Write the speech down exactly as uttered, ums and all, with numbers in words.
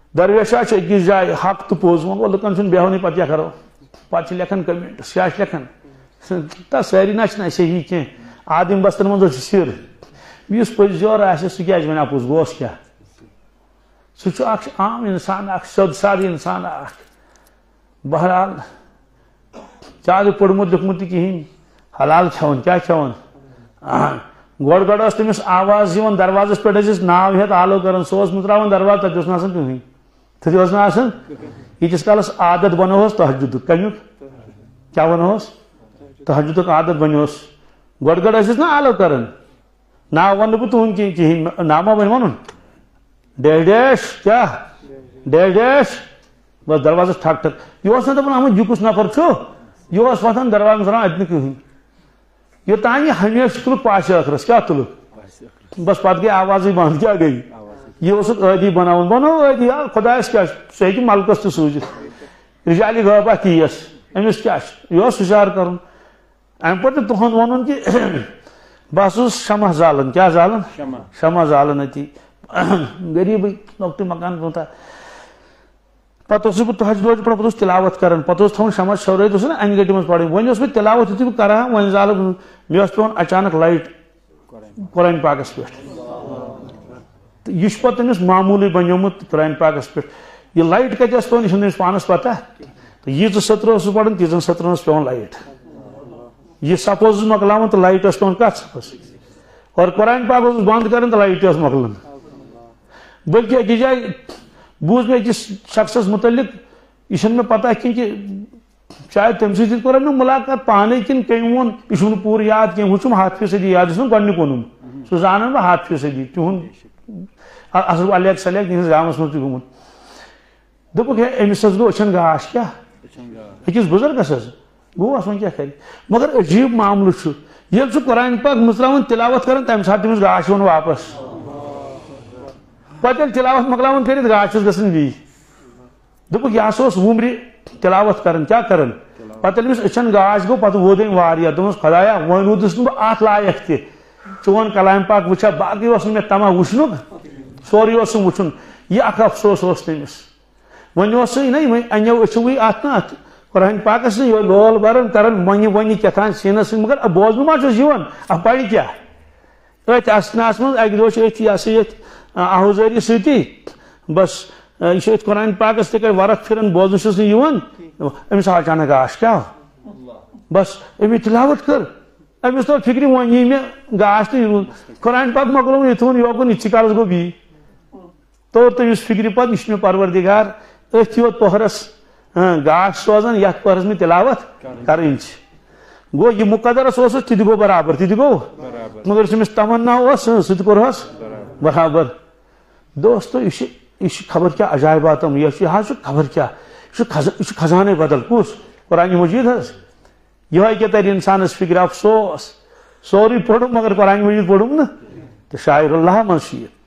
درویش أکس جائے حق تو پوز وہ لکن چھن بیہونی پتہ کیا کرو پتہ لکھن کمنٹس کیا لکھن تا ساری نہ صحیح کی آدم بستن من سر اس پز یور آسہ سہ کیا ون اپوز گوس کیا سہ عام انسان اخ سیود سادہ انسان اخ بہرحال زیادہ پوٚرمُت لیوٚکھمُت تہِ کِہیٖنۍ حلال کھٮ۪وان کیٛاہ کھٮ۪وان گۄڈٕ گۄڈٕ ٲس تٔمِس آواز یِوان دروازس پٮ۪ٹھ ٲسِس ناو ہٮ۪تھ آلو کران سُہ اوس مٕژراوان دروازٕ تتہِ اوس نہٕ آسان کٕہٕنۍ تتہِ اوس نہٕ آسان ییٖتِس کالس عادت بنووس تہجدُک کمیُک کیٛاہ ونووس تہجدُک عادت بنیوس گۄڈٕ گۄڈٕ ٲسِس نا آلو کران ناو ونہٕ بہٕ تُہُنٛد کِہیٖنۍ ناو ما وۄنۍ وَنُن ڈیش ڈیش کیٛاہ ڈیش ڈیش بس دروازس ٹھک ٹھک یہ نہ دپان احمد یہ کس نفر چھُ یہ وتھان دروازہ ژھانڈان اتہِ نہٕ کٕہٕنۍ یوٚتانۍ یہِ ہمیشہ تُلُکھ پاشہِ ٲخرس کیٛاہ تُلُکھ بس پتہٕ گٔے آوازٕے بنٛد کیٛاہ گٔے یہ اوسُکھ عٲدی بناوُن بنوو عٲدی آ خۄدایس کیٛاہ چھُ سُہ ہیٚکہِ ملکس تہِ سوٗزِتھ رجالہِ غٲبا کیس أمِس کیٛاہ چھُ یہِ اوس ہُشار کرُن امہِ پتہٕ تُہُنٛد ونُن کہ بہٕ ہسا اوسُس شمع زالان کیٛاہ زالان شمع زالان أتی غریٖبٕے لۄکٹُے مکان بوٗنٛتھا پتہٕ اوسُس بہٕ تہجد روزِ پڑھان پتہٕ اوس تلاوت کران پتہٕ اوس تھاوان شمع شرٲیِتھ اوس نا انہِ گٔٹہِ منٛز پرٕنۍ وۄنۍ اوس بہٕ تلاوت یُتھُے بہٕ کران وۄنۍ زالہٕ بہٕ مےٚ ٲس پیوان اچانک لایٹ قرآن پاکس پٮ۪ٹھ تہٕ یہِ چھُ پتہٕ تٔمِس معموٗلٕے بنیومُت قرآن پاکس پٮ۪ٹھ یہِ لایٹ کتہِ ٲس پیوان یہِ چھُنہٕ تٔمِس پانس پتہ تہٕ ییٖژٕ سطرٕ اوسُس پران تیٖژن سطرن ٲس پیوان لایٹ یہ صف اوسُس مۄکلاوان تہٕ لایٹ ٲس پیوان کتھ صفس اور قرآن پاک اوسُس بنٛد کران تہٕ لایٹ تہِ ٲس مۄکلان بلکہ أکِس جایہِ بوٗز مےٚ أکِس شخصس متعلق یہ چھنہٕ مےٚ پتہ کینٛہہ کہ شاید تٔمۍ سۭتۍ تہِ کوٚر مےٚ مُلاقات پانے کِنہٕ کٔمۍ ووٚن یہِ چھُم نہٕ پوٗرٕ یاد کینٛہہ ہُہ چھُم ہتھ فیٖصدی یاد یُس مےٚ گۄڈنیُک ووٚنُم سُہ زانان بہٕ ہتھ فیٖصدی تِہُنٛد اصل الیک سلیک تِہنٛدِس گامس منٛز تہِ گوٚمُت دوٚپُکھ ہے أمِس حظ گوٚو أچھن گاش کیٛاہ أکِس بُزرگس حظ گوٚوس وۄنۍ کیٛاہ کرِ مگر عجیٖب معاملہٕ چھُ ییٚلہِ سُہ قرآن پاک مٕژراوان تلاوت کران تمہِ ساتہٕ تٔمِس گاش یِوان واپس پتہٕ ییٚلہِ تلاوت مۄکلاوان کٔرِتھ گاش چھُس گژھان بیٚیہِ دوٚپُکھ یہِ ہسا اوس وُمرِ تلاوت کران کیٛاہ کران پتہٕ ییٚلہِ أمِس أچھن گاش گوٚو پتہٕ ووٚد أمۍ واریاہ دوٚپمَس خۄدایا وۄنۍ روٗدُس نہٕ بہٕ اتھ لایق تہِ چون کلام پاک وٕچھا باقٕے اوس نہٕ مےٚ تمہ وٕچھنُک سورُے اوسُم وٕچھُن یہِ اکھ افسوس اوس تٔمِس وۄنۍ اوس سُے نہ وۄنۍ انیو أچھوٕے اتھ نا اتھ قرآن پاکس نہٕ یِہوے لول بران کران وۄنہِ وۄنہِ کیٛاہ سیٖنس سۭتۍ مگر بوزنہٕ ما چھُس یِوان اتھ پرِ کیٛاہ أتھۍ اسناہس منٛز اکہِ دۄہ چھِ أتھۍ یہِ ہسا یتھ آہوزٲری سۭتی بس یہ چھُ أتھۍ قرآن پاکس تہِ کر ورق پھران بوزنہٕ چھُس نہٕ یِوان أمِس آو اچانک گاش کیٛاہ بس أمی تلاوت کٔر أمِس توٚر فِکرِ وۄنۍ یی مےٚ گاش تہٕ یہِ روٗد قرآن پاک مۄکلووُن یہِ تھوٚوُن یوکُن یِتھٕے کالس گوٚو بیٚیہِ توٚر تٔمِس فِکرِ پتہٕ یہِ چھُ مےٚ پروردِگار أتھۍ یوت پۄہرس گاش سوزان یتھ پۄہرس مےٚ تلاوت کرٕنۍ چھِ گوٚو یہِ مُقدرس اوسُس تہِ تہِ گوٚو برابر تہِ تہِ گوٚو مگر یُس أمِس تمنا اوس سُہ تہِ کوٚرہس برابر دوستو یہِ چھُ یہ خبر کیا عجائبات یہ حظ خبر کیا یہ خزانے بدل کس قرآن مجید حظ یہ کیا تر انسانس فکر افسوس سوری پوٚرُم مگر قرآن مجید پوٚرُم نہٕ تہٕ شاعر اللہ منٛز چھُ یہِ